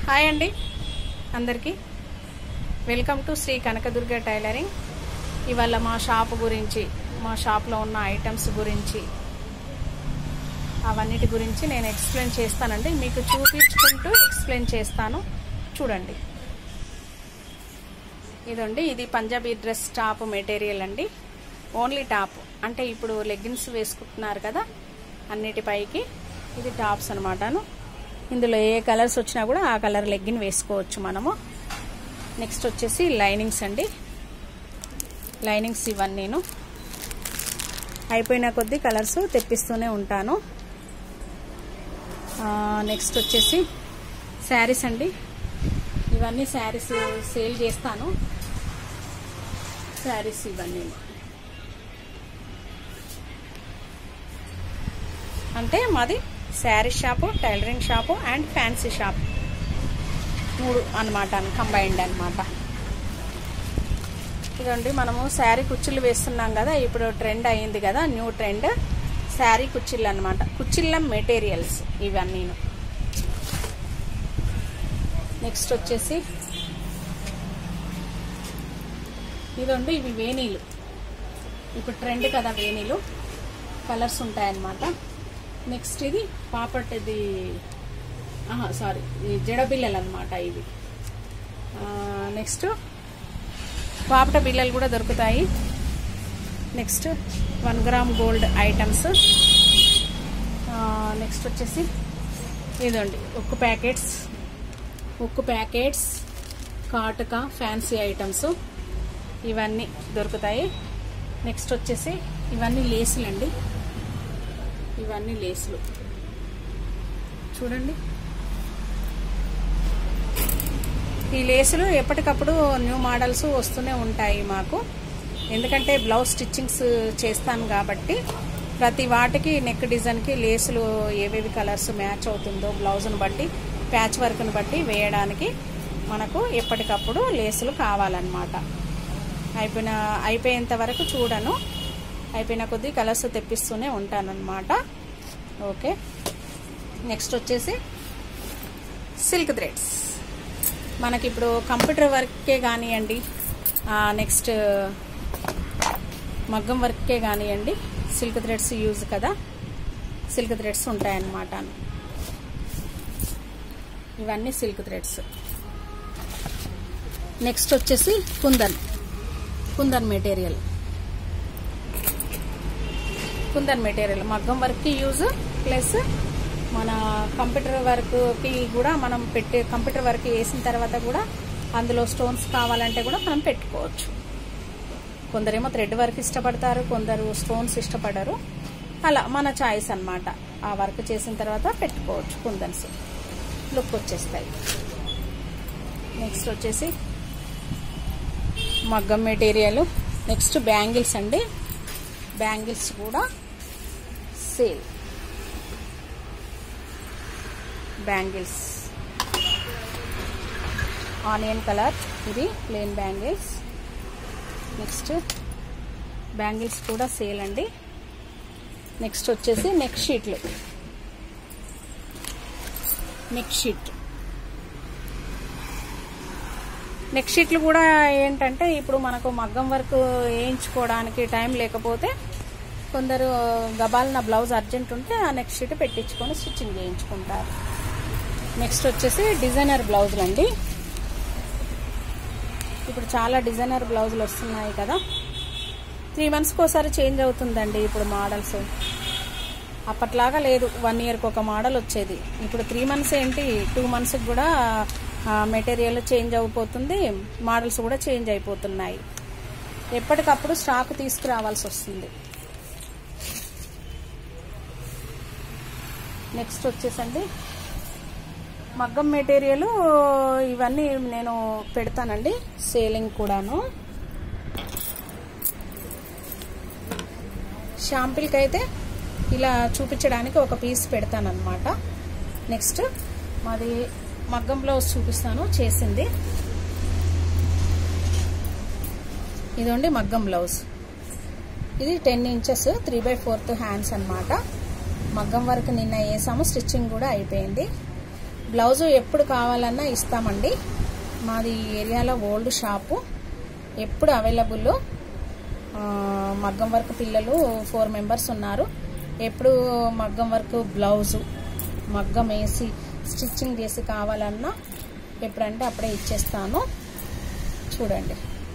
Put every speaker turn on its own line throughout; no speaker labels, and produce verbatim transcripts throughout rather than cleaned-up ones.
Hi అండి అందరికీ welcome to Shri Kanakadurga tailoring. ఇవాళ మా షాప్ గురించి, మా షాప్లో ఉన్న ఐటమ్స్ గురించి, అవన్నిటి గురించి నేను ఎక్స్ప్లెయిన్ చేస్తానండి. మీకు చూపించుకుంటూ ఎక్స్ప్లెయిన్ చేస్తాను, చూడండి. ఇదండి, ఇది పంజాబీ డ్రెస్ టాప్ మెటీరియల్ అండి. ఓన్లీ టాప్ అంటే ఇప్పుడు లెగ్గిన్స్ వేసుకుంటున్నారు కదా, అన్నిటిపైకి ఇది టాప్స్ అనమాటను. ఇందులో ఏ కలర్స్ వచ్చినా కూడా ఆ కలర్ లెగ్గిన్ వేసుకోవచ్చు మనము. నెక్స్ట్ వచ్చేసి లైనింగ్స్ అండి. లైనింగ్స్ ఇవన్నీ నేను అయిపోయిన కొద్దీ కలర్స్ తెప్పిస్తూనే ఉంటాను. నెక్స్ట్ వచ్చేసి శారీస్ అండి. ఇవన్నీ శారీస్ సేల్ చేస్తాను. శారీస్ ఇవన్నీ అంటే మాది sari shop, tailoring shop and fancy shop, మూడు అనమాట, కంబైన్డ్ అనమాట. ఇదండి, మనము శారీ కుచ్చిళ్ళు వేస్తున్నాం కదా, ఇప్పుడు ట్రెండ్ అయ్యింది కదా, న్యూ ట్రెండ్ శారీ కుచ్చిళ్ళు అనమాట. కుచ్చిళ్ళ మెటీరియల్స్ ఇవన్నీ. నెక్స్ట్ వచ్చేసి ఇదండి, ఇవి వేణీలు. ఇప్పుడు ట్రెండ్ కదా వేణీలు, కలర్స్ ఉంటాయన్నమాట. నెక్స్ట్ ఇది పాపట్, ఇది సారీ జడబిల్లలు అనమాట ఇవి. నెక్స్ట్ పాపట బిల్లలు కూడా దొరుకుతాయి. Next one gram gold items. Next వచ్చేసి ఇదండి ఉక్కు ప్యాకెట్స్, ఉక్కు ప్యాకెట్స్, కాటుక, ఫ్యాన్సీ ఐటమ్స్ ఇవన్నీ దొరుకుతాయి. నెక్స్ట్ వచ్చేసి ఇవన్నీ లేసులు అండి. ఇవన్నీ లేసులు చూడండి. ఈ లేసులు ఎప్పటికప్పుడు న్యూ మోడల్స్ వస్తూనే ఉంటాయి మాకు, ఎందుకంటే బ్లౌజ్ స్టిచ్చింగ్స్ చేస్తాను కాబట్టి ప్రతి వాటికి నెక్ డిజైన్కి లేసులు ఏవేవి కలర్స్ మ్యాచ్ అవుతుందో బ్లౌజ్ను బట్టి, ప్యాచ్ వర్క్ను బట్టి వేయడానికి మనకు ఎప్పటికప్పుడు లేసులు కావాలన్నమాట. అయిపోయిన అయిపోయేంత వరకు చూడను, అయిపోయిన కొద్దీ కలర్స్ తెప్పిస్తూనే ఉంటానన్నమాట. ఓకే. నెక్స్ట్ వచ్చేసి సిల్క్ థ్రెడ్స్. మనకి ఇప్పుడు కంప్యూటర్ వర్కే కానివ్వండి, నెక్స్ట్ మగ్గం వర్కే కానివ్వండి, సిల్క్ థ్రెడ్స్ యూజ్ కదా, సిల్క్ థ్రెడ్స్ ఉంటాయన్నమాట. ఇవన్నీ సిల్క్ థ్రెడ్స్. నెక్స్ట్ వచ్చేసి కుందన్, కుందన్ మెటీరియల్. కుందన్ మెటీరియల్ మగ్గం వర్క్కి యూజ్, ప్లస్ మన కంప్యూటర్ వర్క్కి కూడా మనం పెట్టే, కంప్యూటర్ వర్క్ వేసిన తర్వాత కూడా అందులో స్టోన్స్ కావాలంటే కూడా మనం పెట్టుకోవచ్చు. కొందరేమో థ్రెడ్ వర్క్ ఇష్టపడతారు, కొందరు స్టోన్స్ ఇష్టపడరు. అలా మన చాయిస్ అన్నమాట. ఆ వర్క్ చేసిన తర్వాత పెట్టుకోవచ్చు. కుందన్స్ లుక్ వచ్చేస్తాయి. నెక్స్ట్ వచ్చేసి మగ్గం మెటీరియల్. నెక్స్ట్ బ్యాంగిల్స్ అండి. బ్యాంగిల్స్ కూడా సేల్. బ్యాంగిల్స్ ఆనియన్ కలర్, ఇది ప్లెయిన్ బ్యాంగిల్స్. నెక్స్ట్ బ్యాంగిల్స్ కూడా సేల్ అండి. నెక్స్ట్ వచ్చేసి నెక్ షీట్లు. నెక్ షీట్ నెక్ షీట్లు కూడా ఏంటంటే ఇప్పుడు మనకు మగ్గం వర్క్ వేయించుకోవడానికి టైం లేకపోతే కొందరు గబాల్న బ్లౌజ్ అర్జెంట్ ఉంటే ఆ నెక్ షీట్ పెట్టించుకొని స్టిచ్చింగ్ చేయించుకుంటారు. నెక్స్ట్ వచ్చేసి డిజైనర్ బ్లౌజులు అండి. ఇప్పుడు చాలా డిజైనర్ బ్లౌజులు వస్తున్నాయి కదా, త్రీ మంత్స్కి ఒకసారి చేంజ్ అవుతుందండి ఇప్పుడు మోడల్స్. అప్పట్లాగా లేదు, వన్ ఇయర్కి ఒక మోడల్ వచ్చేది. ఇప్పుడు త్రీ మంత్స్ ఏంటి, టూ మంత్స్కి కూడా మెటీరియల్ చేంజ్ అయిపోతుంది, మోడల్స్ కూడా చేంజ్ అయిపోతున్నాయి. ఎప్పటికప్పుడు స్టాక్ తీసుకురావాల్సి వస్తుంది. నెక్స్ట్ వచ్చేసండి మగ్గం మెటీరియల్. ఇవన్నీ నేను పెడతానండి సేలింగ్ కూడాను. షాంపిల్కి అయితే ఇలా చూపించడానికి ఒక పీస్ పెడతానన్నమాట. నెక్స్ట్ మాది మగ్గం బ్లౌజ్ చూపిస్తాను చేసింది. ఇదండి మగ్గం బ్లౌజ్. ఇది ten inches three by fourth hands అనమాట. మగ్గం వర్క్ నిన్న వేసాము, స్టిచ్చింగ్ కూడా అయిపోయింది. బ్లౌజు ఎప్పుడు కావాలన్నా ఇస్తామండి. మాది ఏరియాలో ఓల్డ్ షాపు, ఎప్పుడు అవైలబుల్. మగ్గం వర్క్ పిల్లలు ఫోర్ మెంబర్స్ ఉన్నారు. ఎప్పుడు మగ్గం వర్క్ బ్లౌజు మగ్గం వేసి స్టిచ్చింగ్ చేసి కావాలన్నా ఎప్పుడంటే అప్పుడే ఇచ్చేస్తాను. చూడండి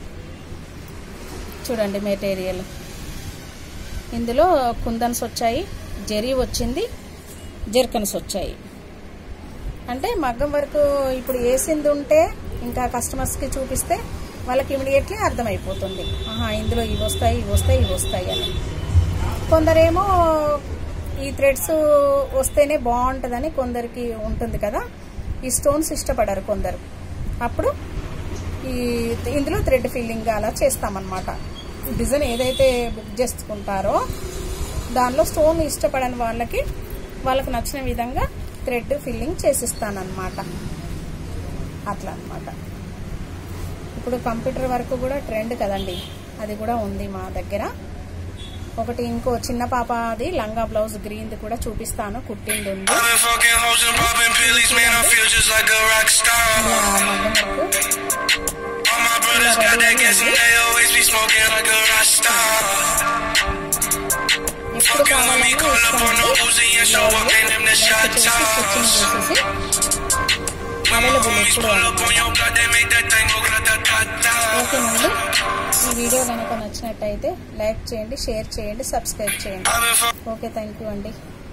చూడండి మెటీరియల్. ఇందులో కుందన్స్ వచ్చాయి, జరీ వచ్చింది, జెర్కన్స్ వచ్చాయి. అంటే మగ్గం వర్క్ ఇప్పుడు వేసింది ఉంటే ఇంకా కస్టమర్స్కి చూపిస్తే వాళ్ళకి ఇమీడియట్లీ అర్థమైపోతుంది, ఆహా ఇందులో ఇవి వస్తాయి ఇవి వస్తాయి ఇవి వస్తాయి అని. కొందరేమో ఈ థ్రెడ్స్ వస్తేనే బాగుంటుందని కొందరికి ఉంటుంది కదా, ఈ స్టోన్స్ ఇష్టపడరు కొందరు. అప్పుడు ఈ ఇందులో థ్రెడ్ ఫిల్లింగ్ అలా చేస్తామన్నమాట. డిజైన్ ఏదైతే బుక్ చేసుకుంటారో దానిలో స్టోన్ ఇష్టపడని వాళ్ళకి వాళ్ళకి నచ్చిన విధంగా థ్రెడ్ ఫిల్లింగ్ చేసిస్తానన్నమాట. అట్లా అన్నమాట. ఇప్పుడు కంప్యూటర్ వర్క్ కూడా ట్రెండ్ కదండి, అది కూడా ఉంది మా దగ్గర. ఒకటి ఇంకో చిన్న పాప అది లంగా బ్లౌజ్ గ్రీన్ది కూడా చూపిస్తాను, కుట్టింది ఉంది. ఎప్పుడు కావాలన్నా ఇస్తామండి. అవైలబుల్ ఎప్పుడు. ఓకేనండి, ఈ వీడియో కనుక నచ్చినట్టయితే లైక్ చేయండి, షేర్ చేయండి, సబ్స్క్రైబ్ చేయండి. ఓకే, థ్యాంక్ యూ అండి.